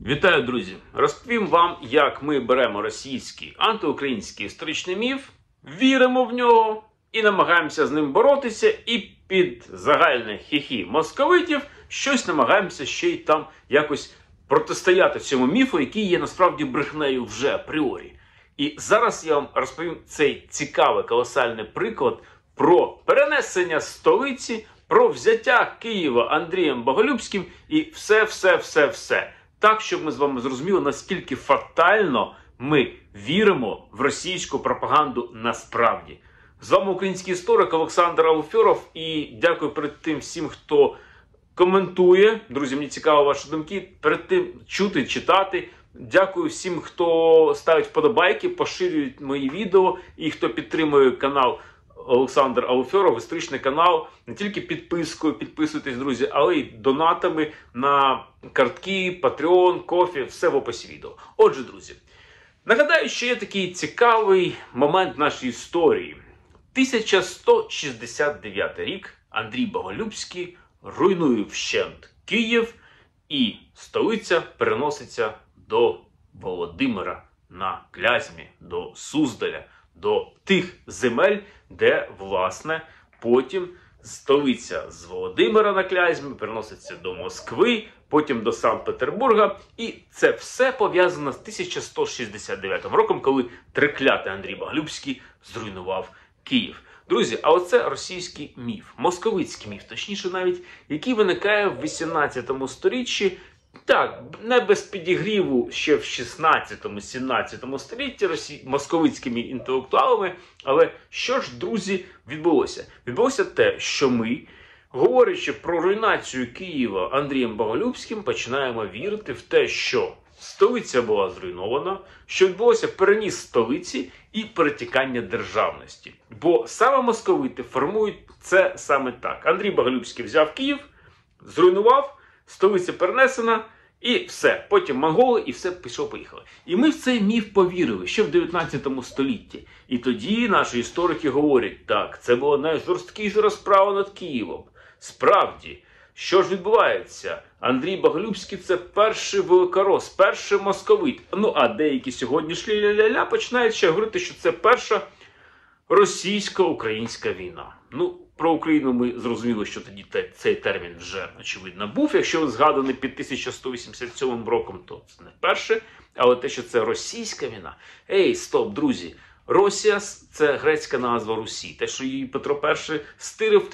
Вітаю, друзі! Розповім вам, як ми беремо російський антиукраїнський історичний міф, віримо в нього і намагаємося з ним боротися, і під загальне хі-хі московитів щось намагаємося ще й там якось протистояти цьому міфу, який є насправді брехнею вже апріорі. І зараз я вам розповім цей цікавий, колосальний приклад про перенесення столиці, про взяття Києва Андрієм Боголюбським і все. Так, щоб ми з вами зрозуміли, наскільки фатально ми віримо в російську пропаганду насправді. З вами український історик Олександр Алферов, і дякую перед тим всім, хто коментує. Друзі, мені цікаво ваші думки, перед тим чути, читати. Дякую всім, хто ставить вподобайки, поширює мої відео і хто підтримує канал Олександр Алферов, історичний канал, не тільки підпискою, підписуйтесь, друзі, але й донатами на картки, Patreon, Кофі, все в описі відео. Отже, друзі, нагадаю, що є такий цікавий момент нашої історії. 1169 рік Андрій Боголюбський руйнує вщент Київ, і столиця переноситься до Володимира на Клязьмі, до Суздаля, до тих земель, де, власне, потім столиця з Володимира на Клязьмі переноситься до Москви, потім до Санкт-Петербурга. І це все пов'язано з 1169 роком, коли триклятий Андрій Боголюбський зруйнував Київ. Друзі, а оце російський міф, московицький міф, точніше навіть, який виникає в 18 сторіччі. Так, не без підігріву ще в 16-17 столітті московицькими інтелектуалами. Але що ж, друзі, відбулося? Відбулося те, що ми, говорячи про руйнацію Києва Андрієм Боголюбським, починаємо вірити в те, що столиця була зруйнована, що відбулося переніс столиці і перетікання державності. Бо саме московити формують це саме так. Андрій Боголюбський взяв Київ, зруйнував, столиця перенесена, і все. Потім монголи, і все пішло-поїхало. І ми в цей міф повірили ще в 19 столітті. І тоді наші історики говорять, так, це була найжорсткіша розправа над Києвом. Справді, що ж відбувається? Андрій Боголюбський – це перший великорос, перший московит. Ну, а деякі сьогоднішні ля-ля-ля починають ще говорити, що це перша російсько-українська війна. Ну, про Україну ми зрозуміли, що тоді цей термін вже, очевидно, був. Якщо згаданий під 1187 роком, то це не вперше. Але те, що це російська війна. Ей, стоп, друзі. Росія – це грецька назва Русі. Те, що її Петро І стирив в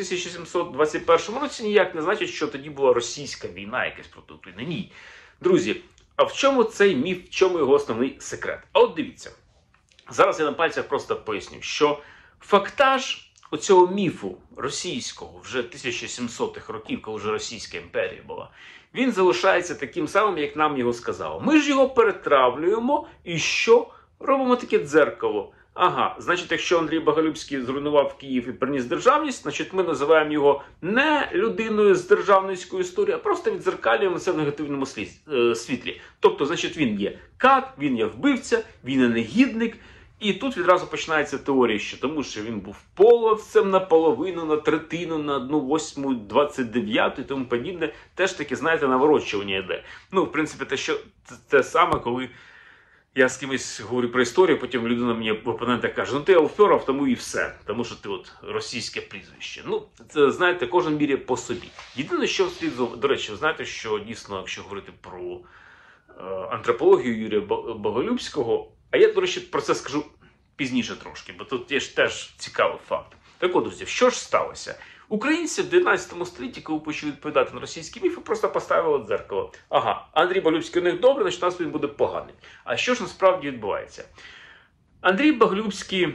1721 році, ніяк не значить, що тоді була російська війна якась проти України. Ні. Друзі, а в чому цей міф, в чому його основний секрет? А от дивіться. Зараз я на пальцях просто поясню, що фактаж оцього міфу російського вже 1700-х років, коли вже Російська імперія була, він залишається таким самим, як нам його сказали. Ми ж його перетравлюємо і що? Робимо таке дзеркало. Ага, значить, якщо Андрій Боголюбський зруйнував Київ і приніс державність, значить ми називаємо його не людиною з державницької історії, а просто віддзеркалюємо це в негативному світлі. Тобто, значить, він є кат, він є вбивця, він є негідник. І тут відразу починається теорія, що тому що він був половцем наполовину, на третину, на 1/8, 29 і тому подібне. Теж таки, знаєте, наворочування йде. Ну, в принципі, те саме, коли я з кимось говорю про історію, потім людина мені в опонента каже, ну ти Алферов, тому і все. Тому що ти от російське прізвище. Ну, це, знаєте, кожен міряє по собі. Єдине, що слід, до речі, ви знаєте, що дійсно, якщо говорити про антропологію Юрія Боголюбського, а я, до речі, про це скажу пізніше трошки, бо тут є ж теж цікавий факт. Так от, друзі, що ж сталося? Українці в 19 столітті, коли почали відповідати на російські міфи, просто поставили дзеркало. Ага, Андрій Боголюбський у них добре, значить у нас він буде поганий. А що ж насправді відбувається? Андрій Боголюбський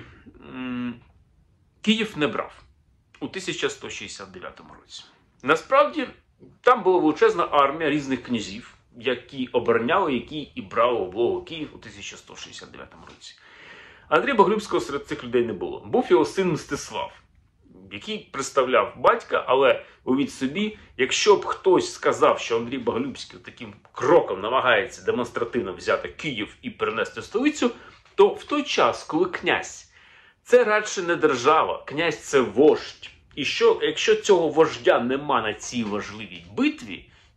Київ не брав у 1169 році. Насправді, там була величезна армія різних князів, які обороняли, які і брали облогу Київ у 1169 році. Андрія Боголюбського серед цих людей не було. Був його син Мстислав, який представляв батька, але уявіть собі, якщо б хтось сказав, що Андрій Боголюбський таким кроком намагається демонстративно взяти Київ і перенести столицю, то в той час, коли князь – це радше не держава, князь – це вождь. І що, якщо цього вождя нема на цій важливій битві,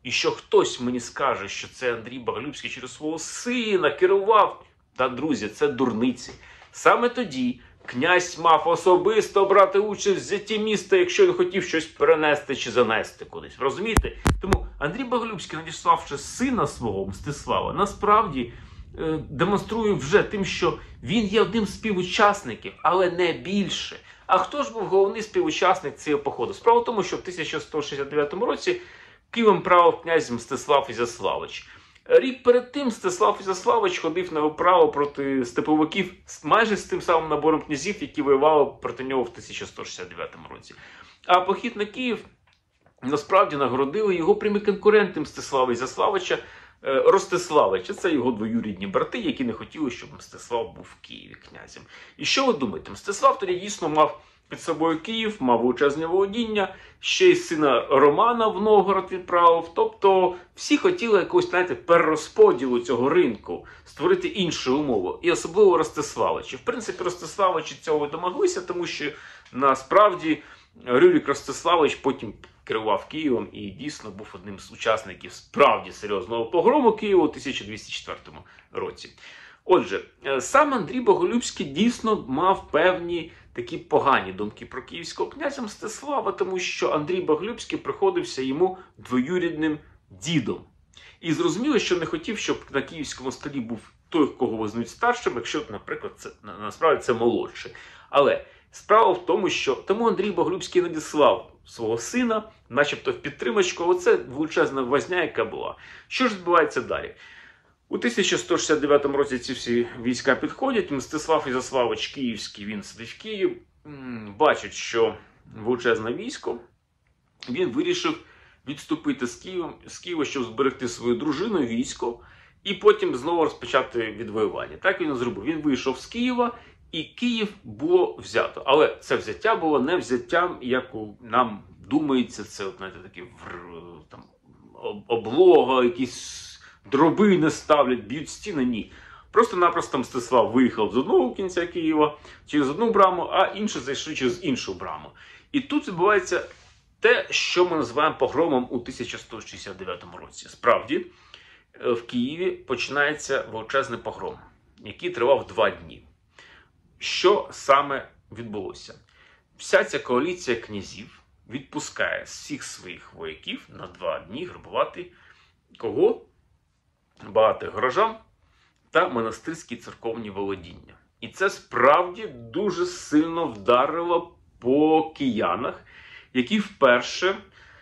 і що хтось мені скаже, що це Андрій Боголюбський через свого сина керував. Та, друзі, це дурниці. Саме тоді князь мав особисто брати участь в взятті міста, якщо він хотів щось перенести чи занести кудись. Розумієте? Тому Андрій Боголюбський, надіславши сина свого, Мстислава, насправді демонструє вже тим, що він є одним з співучасників, але не більше. А хто ж був головний співучасник цього походу? Справа в тому, що в 1169 році Києвом правив князь Мстислав Ізяславич. Рік перед тим Мстислав Ізяславич ходив на виправу проти степовиків майже з тим самим набором князів, які воювали проти нього в 1169 році. А похід на Київ насправді нагородили його прямі конкуренти Мстислава Ізяславича, Ростиславича. Це його двоюрідні брати, які не хотіли, щоб Мстислав був в Києві князем. І що ви думаєте? Мстислав тоді дійсно мав під собою Київ, мав величезне володіння, ще й сина Романа в Новгород відправив. Тобто всі хотіли якогось, знаєте, перерозподілу цього ринку, створити іншу умову. І особливо Ростиславичі. В принципі, Ростиславичі цього домоглися, тому що насправді Рюрик Ростиславич потім керував Києвом і дійсно був одним з учасників справді серйозного погрому Києва у 1204 році. Отже, сам Андрій Боголюбський дійсно мав певні такі погані думки про київського князя Мстислава, тому що Андрій Боголюбський приходився йому двоюрідним дідом. І зрозуміло, що не хотів, щоб на київському столі був той, кого визнають старшим, якщо, наприклад, насправді це молодший. Але справа в тому, що тому Андрій Боголюбський надіслав свого сина, начебто в підтримочку, але це величезна возня, яка була. Що ж відбувається далі? У 1169 році ці всі війська підходять, Мстислав Ізяславич Київський, він сидить в Києві, бачить, що величезне військо, він вирішив відступити з Києва, щоб зберегти свою дружину, військо, і потім знову розпочати відвоювання. Так він і зробив. Він вийшов з Києва, і Київ було взято. Але це взяття було не взяттям, як нам думається, це, знаєте, такі там, облога, якісь дроби не ставлять, б'ють стіни, ні. Просто-напросто Мстислав виїхав з одного кінця Києва через одну браму, а інші зайшли через іншу браму. І тут відбувається те, що ми називаємо погромом у 1169 році. Справді, в Києві починається величезний погром, який тривав 2 дні. Що саме відбулося? Вся ця коаліція князів відпускає всіх своїх вояків на 2 дні грабувати кого? Багатих горожан та монастирські церковні володіння. І це справді дуже сильно вдарило по киянах, які вперше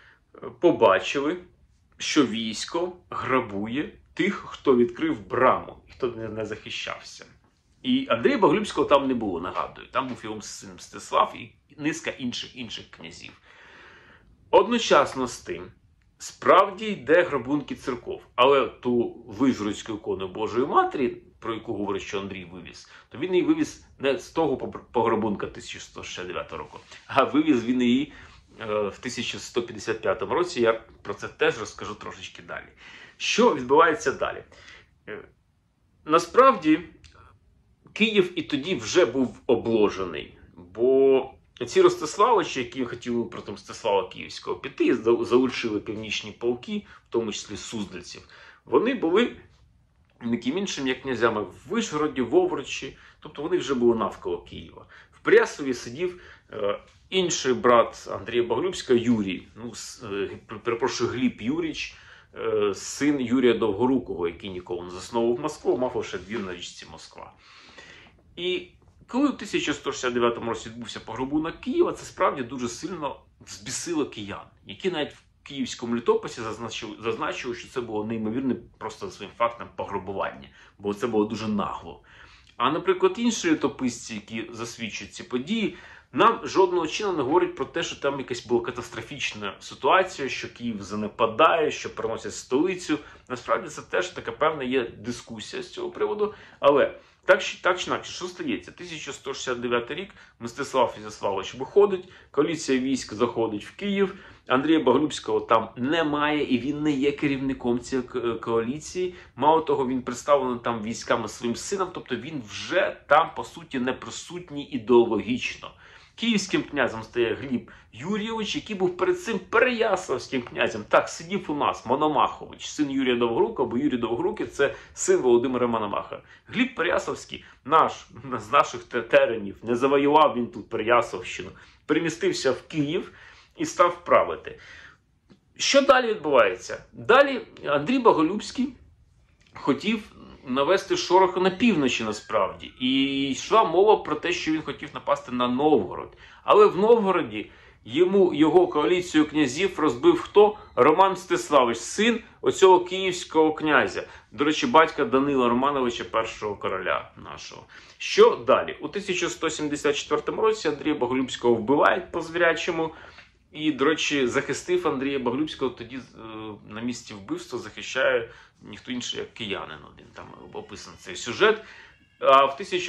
побачили, що військо грабує тих, хто відкрив браму, і хто не захищався. І Андрія Боголюбського там не було, нагадую. Там був його син Мстислав і низка інших князів. Одночасно з тим, справді йде грабунки церков. Але ту Вижгородську ікону Божої Матері, про яку говорить, що Андрій вивіз, то він її вивіз не з того пограбунка 1169 року, а вивіз він її в 1155 році. Я про це теж розкажу трошечки далі. Що відбувається далі? Насправді, Київ і тоді вже був обложений, бо ці Ростиславичі, які хотіли проти Мстислава Київського піти, залучили північні полки, в тому числі суздальців, вони були ніким іншим, як князями в Вишгороді, в Овручі, тобто вони вже були навколо Києва. В Прясові сидів інший брат Андрія Боголюбського, Юрій, перепрошую, Гліб Юріч, син Юрія Довгорукого, який ніколи не засновував Москву, мав лише двір на річці Москва. І коли у 1169 році відбувся пограбунок Києва, це справді дуже сильно збісило киян, які навіть в київському літописі зазначили, що це було неймовірне просто своїм фактом пограбування, бо це було дуже нагло. А, наприклад, інші літописці, які засвідчують ці події, нам жодного чину не говорять про те, що там якась була катастрофічна ситуація, що Київ занепадає, що переносять столицю. Насправді це теж така певна є дискусія з цього приводу. Але так чи інакше, що стається? 1169 рік Мстислав Ізяславич виходить, коаліція військ заходить в Київ, Андрія Боголюбського там немає, і він не є керівником цієї коаліції. Мало того, він представлений там військами своїм сином, тобто він вже там, по суті, не присутній ідеологічно. Київським князем стає Гліб Юрійович, який був перед цим переяславським князем. Так, сидів у нас Мономахович, син Юрія Довгорука, бо Юрій Довгорукий – це син Володимира Мономаха. Гліб Переяславський, з наших теренів, не завоював він тут Переяславщину, перемістився в Київ і став правити. Що далі відбувається? Далі Андрій Боголюбський хотів навести шороху на півночі насправді. І йшла мова про те, що він хотів напасти на Новгород. Але в Новгороді його коаліцію князів розбив хто? Роман Мстиславич, син оцього київського князя. До речі, батька Данила Романовича, першого короля нашого. Що далі? У 1174 році Андрія Боголюбського вбивають по-звірячому. І, до речі, захистив Андрія Боголюбського тоді на місці вбивства захищає ніхто інший, як киянин один. Там описаний цей сюжет. А в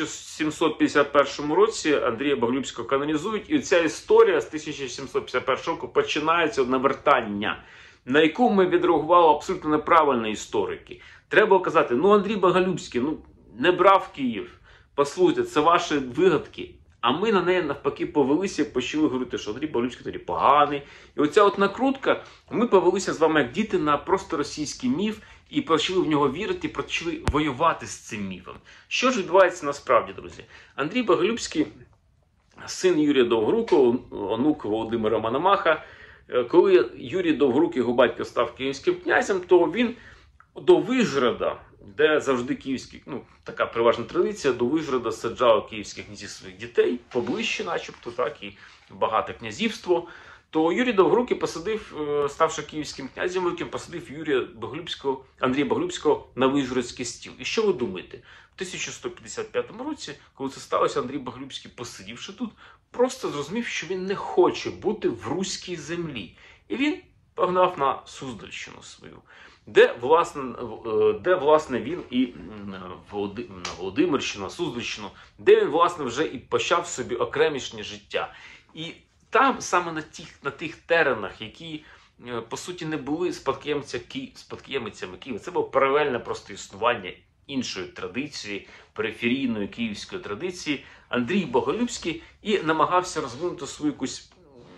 1751 році Андрія Боголюбського канонізують. І ця історія з 1751 року починається навертання, на яку ми відреагували абсолютно неправильно історики. Треба казати, Андрій Боголюбський не брав Київ. Послухайте, це ваші вигадки. А ми на неї навпаки повелися і почали говорити, що Андрій Боголюбський тоді поганий. І оця от накрутка, ми повелися з вами як діти на просто російський міф і почали в нього вірити, і почали воювати з цим міфом. Що ж відбувається насправді, друзі? Андрій Боголюбський, син Юрія Довгорукого, онук Володимира Мономаха. Коли Юрій Довгорукий, його батько, став київським князем, то він до Вижгорода, де завжди київський, така переважна традиція, до Вижгорода саджав київських князів своїх дітей, поближче начебто, так, і багате князівство, то Юрій Довгорукий посадив, ставши київським князем великим, посадив Андрія Боголюбського на Вижгородський стіл. І що ви думаєте? В 1155 році, коли це сталося, Андрій Боголюбський, посидівши тут, просто зрозумів, що він не хоче бути в руській землі. І він погнав на Суздальщину свою, де, власне, він і на Володимирщину, на Суздальщину, де він, власне, вже і почав собі окремішнє життя. І там, саме на тих теренах, які, по суті, не були спадкоємицями Києва, це було паралельне просто існування іншої традиції, периферійної київської традиції, Андрій Боголюбський і намагався розвинути свою якусь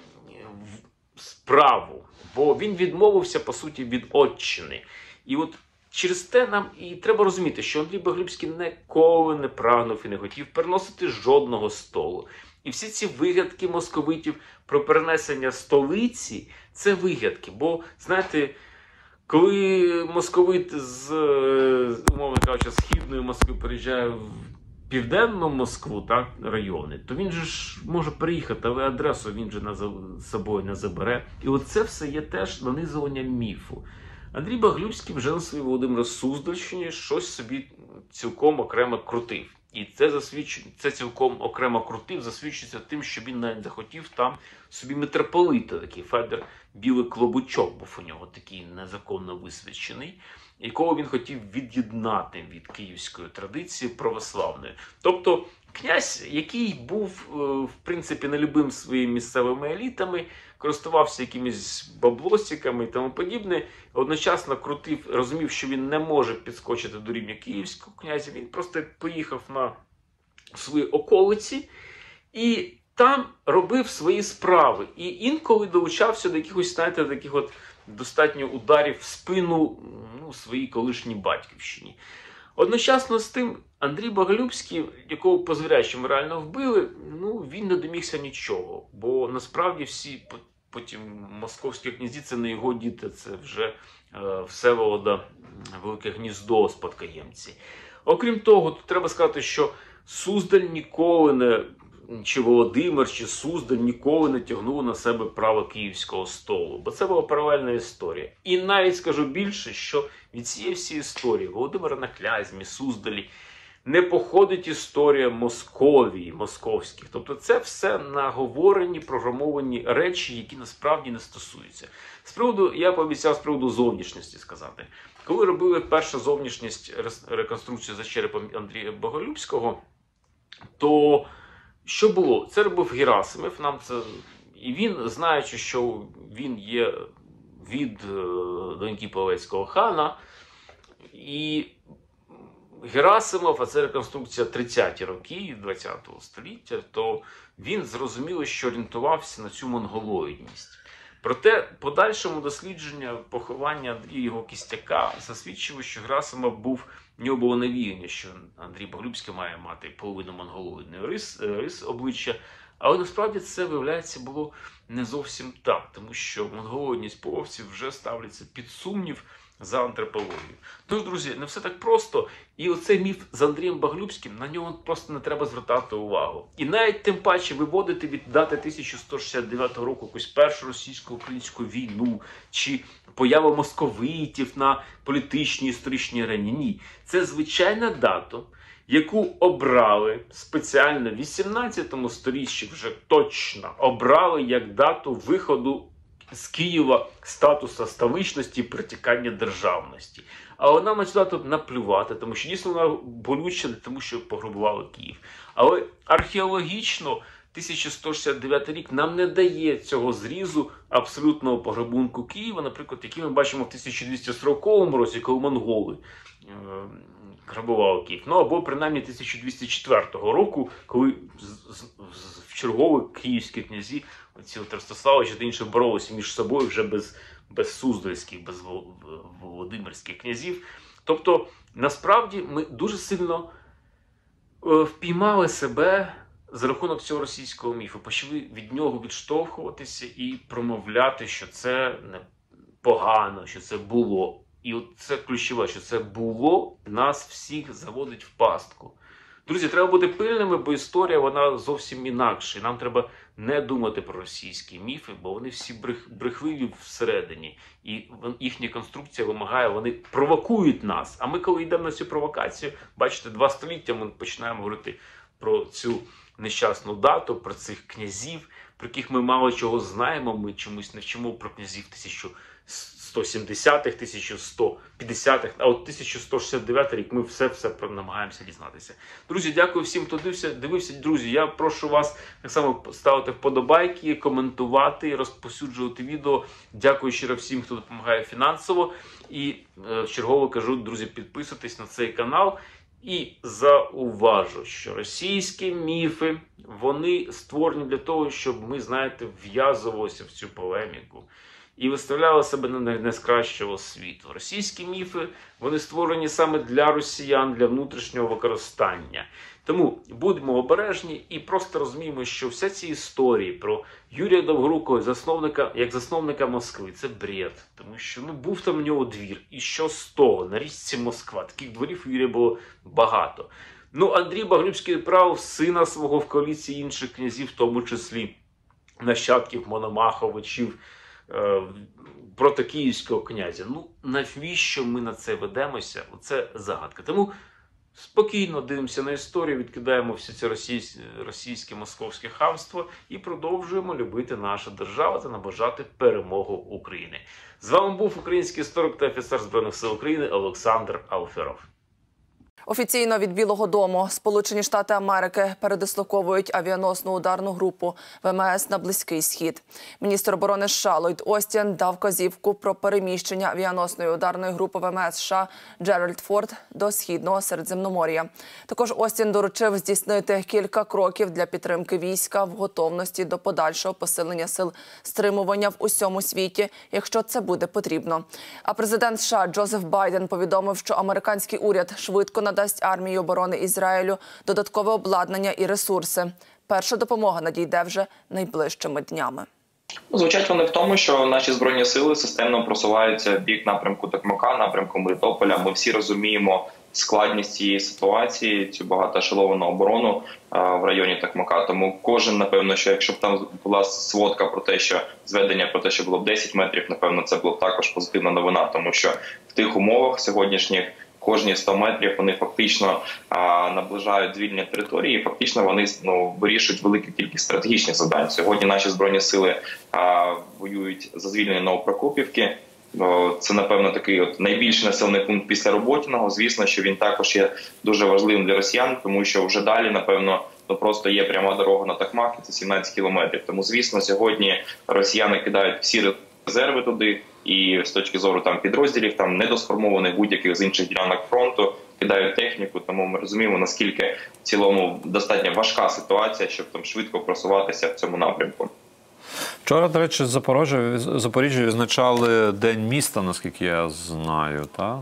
справу, бо він відмовився, по суті, від отчини. І от через те нам і треба розуміти, що Андрій Боголюбський ніколи не прагнув і не хотів переносити жодного столу. І всі ці вигадки московитів про перенесення столиці – це вигадки. Бо, знаєте, коли московит умовно кажучи, східної Москви переїжджає в південну Москву, так, райони, то він же ж може приїхати, але адресу він же з собою не забере. І оце все є теж нанизування міфу. Андрій Боголюбський вже на своїй Володимира Суздальщині щось собі цілком окремо крутив. І це цілком окремо крутив, засвідчується тим, що він навіть захотів там собі митрополита, такий Федір Білий Клобучок був у нього такий незаконно висвячений, якого він хотів від'єднати від київської традиції православної. Тобто князь, який був, в принципі, нелюбим своїми місцевими елітами, користувався якимись баблосиками і тому подібне, одночасно крутив, розумів, що він не може підскочити до рівня київського князя, він просто поїхав на свої околиці і там робив свої справи. І інколи долучався до якихось, знаєте, таких от достатньо ударів в спину своїй колишній батьківщині. Одночасно з тим, Андрій Боголюбський, якого по звірячому реально вбили, він не домігся нічого. Бо насправді всі потім московські князі – це не його діти, це вже Всеволода Велике Гніздо спадкоємці. Окрім того, тут треба сказати, що Суздаль ніколи не, чи Володимир, чи Суздаль ніколи не тягнули на себе право київського столу. Бо це була паралельна історія. І навіть скажу більше, що від цієї всієї історії Володимира на Клязьмі, Суздалі не походить історія Московії, московських. Тобто це все наговорені, програмовані речі, які насправді не стосуються. Я пообіцяв з приводу зовнішності сказати. Коли робили першу зовнішність реконструкцію за черепом Андрія Боголюбського, то що було? Це робив Герасимов. І він, знаючи, що він є від доньки Половецького хана, і Герасимов, а це реконструкція 30-ті роки 20-го століття, то він зрозуміло, що орієнтувався на цю монголоїдність. Проте подальшому дослідження поховання Андрія його Кістяка засвідчило, що Герасимов був, в нього було навіяння, що Андрій Боголюбський має мати половину монголоїдної рис обличчя, але насправді це, виявляється, було не зовсім так, тому що монголоїдність половців вже ставляться під сумнів за антропологію. Тож, друзі, не все так просто. І оцей міф з Андрієм Боголюбським, на нього просто не треба звертати увагу. І навіть тим паче виводити від дати 1169 року якусь першу російсько-українську війну, чи появу московитів на політичній історичній арені. Ні. Це звичайна дата, яку обрали спеціально в 18 сторіччі, вже точно обрали як дату виходу з Києва статуса столичності і притікання державності. Але нам на цю дату наплювати, тому що дійсно вона болюча, тому що пограбували Київ. Але археологічно 1169 рік нам не дає цього зрізу абсолютного пограбунку Києва, наприклад, який ми бачимо в 1240 році, коли монголи грабували Київ. Ну, або принаймні 1204 року, коли в чергові київські князі, оці от Ростиславичі та інші, боролися між собою вже без суздальських, без володимирських князів. Тобто, насправді, ми дуже сильно впіймали себе за рахунок цього російського міфу, почали від нього відштовхуватися і промовляти, що це не погано, що це було. І от це ключове, що це було, нас всіх заводить в пастку. Друзі, треба бути пильними, бо історія, вона зовсім інакша. І нам треба не думати про російські міфи, бо вони всі брехливі всередині. І їхня конструкція вимагає, вони провокують нас. А ми, коли йдемо на цю провокацію, бачите, 2 століття ми починаємо говорити про цю нещасну дату, про цих князів, про яких ми мало чого знаємо, ми чомусь не вчимо про князів 1170-х, 1150-х, а от 1169 рік ми все намагаємося дізнатися. Друзі, дякую всім, хто дивився. Друзі, я прошу вас так само ставити вподобайки, коментувати, розповсюджувати відео. Дякую щиро всім, хто допомагає фінансово. І чергово кажу, друзі, підписуйтесь на цей канал. І зауважу, що російські міфи, вони створені для того, щоб ми, знаєте, вв'язувалися в цю полеміку і виставляли себе не з кращого світу. Російські міфи, вони створені саме для росіян, для внутрішнього використання. Тому будемо обережні і просто розуміємо, що вся ці історії про Юрія Довгорукого, як засновника Москви, це бред. Тому що був там у нього двір. І що з того? На річці Москва. Таких дворів у Юрія було багато. Андрій Боголюбський відправив сина свого в коаліції інших князів, в тому числі нащадків Мономаховичів, проти київського князя. Навіщо ми на це ведемося? Оце загадка. Тому спокійно дивимося на історію, відкидаємо все це російське московське хамство і продовжуємо любити нашу державу та наближати перемогу України. З вами був український історик та офіцер Збройних сил України Олександр Алферов. Офіційно від Білого дому Сполучені Штати Америки передислоковують авіаносну ударну групу ВМС на Близький Схід. Міністр оборони США Ллойд Остін дав вказівку про переміщення авіаносної ударної групи ВМС США Джеральд Форд до Східного Середземномор'я. Також Остін доручив здійснити кілька кроків для підтримки війська в готовності до подальшого посилення сил стримування в усьому світі, якщо це буде потрібно. А президент США Джозеф Байден повідомив, що американський уряд швидко надасть армії оборони Ізраїлю додаткове обладнання і ресурси. Перша допомога надійде вже найближчими днями. Звучать вони в тому, що наші Збройні сили системно просуваються в бік напрямку Токмака, напрямку Мелітополя. Ми всі розуміємо складність цієї ситуації, цю багатоешеловану оборону в районі Токмака. Тому кожен, напевно, що якщо б там була сводка про те, що зведення про те, що було б 10 метрів, напевно, це було б також позитивна новина, тому що в тих умовах сьогоднішніх кожні 100 метрів вони фактично наближають звільнення території, і фактично вони вирішують велику кількість стратегічних завдань. Сьогодні наші Збройні сили воюють за звільнення Новопрокопівки. Це, напевно, такий найбільший населений пункт після Роботіного. Звісно, що він також є дуже важливим для росіян, тому що вже далі, напевно, просто є пряма дорога на Токмак, це 17 кілометрів. Тому, звісно, сьогодні росіяни кидають всі резерви туди, і з точки зору підрозділів, недосформованих будь-яких з інших ділянок фронту, кидають техніку, тому ми розуміємо, наскільки в цілому достатньо важка ситуація, щоб там швидко просуватися в цьому напрямку. Вчора, до речі, Запоріжжя відзначали День міста, наскільки я знаю, так?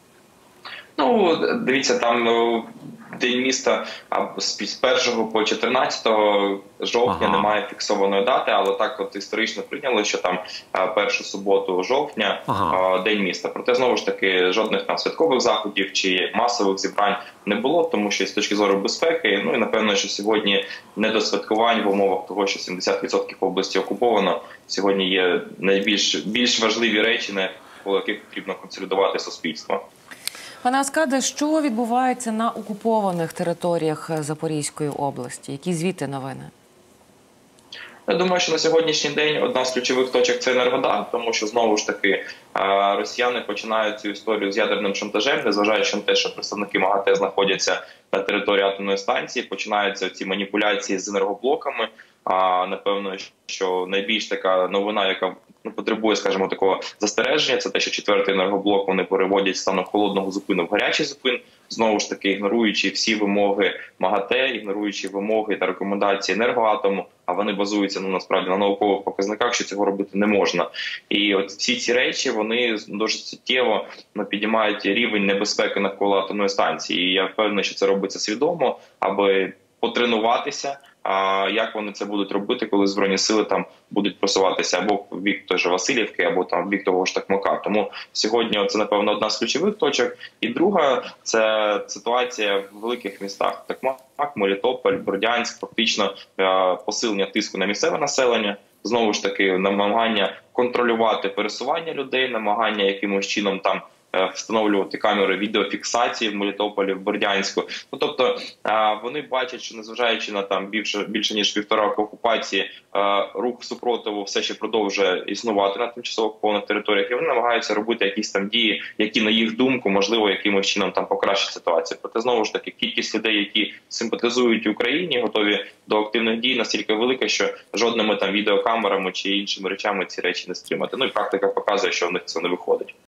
Ну, дивіться, там День міста з 1 по 14 жовтня немає фіксованої дати, але так от історично прийняли, що там першу суботу жовтня День міста. Проте, знову ж таки, жодних там святкових заходів чи масових зібрань не було, тому що з точки зору безпеки, ну і напевно, що сьогодні не до святкувань в умовах того, що 70% області окуповано, сьогодні є більш важливі речі, навколо яких потрібно консолідувати суспільство. Пане Аскаде, що відбувається на окупованих територіях Запорізької області? Які звідти новини? Я думаю, що на сьогоднішній день одна з ключових точок – це Енергодар, тому що, знову ж таки, росіяни починають цю історію з ядерним шантажем, незважаючи на те, що представники МАГАТЕ знаходяться на території атомної станції, починаються ці маніпуляції з енергоблоками. Напевно, що найбільш така новина, яка потребує, скажімо, такого застереження, це те, що 4-й енергоблок вони переводять з стану холодного зупину в гарячий зупин, знову ж таки ігноруючи всі вимоги МАГАТЕ, ігноруючи вимоги та рекомендації Енергоатому, а вони базуються насправді на наукових показниках, що цього робити не можна. І от всі ці речі, вони дуже суттєво підіймають рівень небезпеки навколо атомної станції. І я впевнений, що це робиться свідомо, аби потренуватися, як вони це будуть робити, коли Збройні сили там будуть просуватися або в бік той же Васильівки, або там в бік того ж Токмака. Тому сьогодні це, напевно, одна з ключових точок. І друга – це ситуація в великих містах. Токмак, Мелітополь, Бердянськ, фактично посилення тиску на місцеве населення. Знову ж таки, намагання контролювати пересування людей, намагання якимось чином там встановлювати камери відеофіксації в Мелітополі, в Бердянську. Ну, тобто вони бачать, що незважаючи на там більше ніж 1,5 року окупації, рух супротиву все ще продовжує існувати на тимчасово окупованих територіях, і вони намагаються робити якісь там дії, які, на їх думку, можливо, якимось чином там покращать ситуацію. Проте, знову ж таки, кількість людей, які симпатизують Україні, готові до активних дій, настільки велика, що жодними там відеокамерами чи іншими речами ці речі не стримати. Ну і практика показує, що в них це не виходить.